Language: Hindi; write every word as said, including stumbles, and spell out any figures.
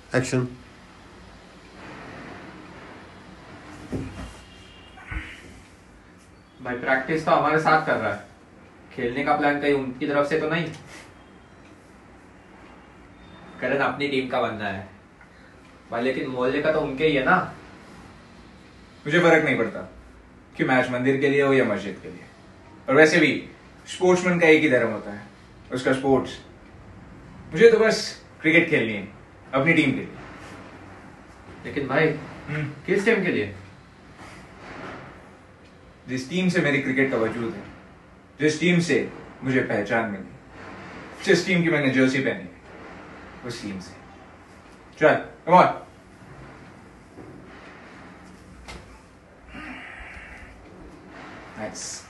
एक्शन। भाई प्रैक्टिस तो हमारे साथ कर रहा है, खेलने का प्लान कहीं उनकी तरफ से तो नहीं? करण अपनी टीम का बंदा है भाई, लेकिन मोहल्ले का तो उनके ही है ना। मुझे फर्क नहीं पड़ता कि मैच मंदिर के लिए हो या मस्जिद के लिए। और वैसे भी स्पोर्ट्समैन का एक ही धर्म होता है, उसका स्पोर्ट्स। मुझे तो बस क्रिकेट खेलनी है अपनी टीम के लिए। लेकिन भाई किस टीम के लिए? जिस टीम से मेरी क्रिकेट का वजूद है, जिस टीम से मुझे पहचान मिली, जिस टीम की मैंने जर्सी पहनी है, उस टीम से। चल कम ऑन। नाइस।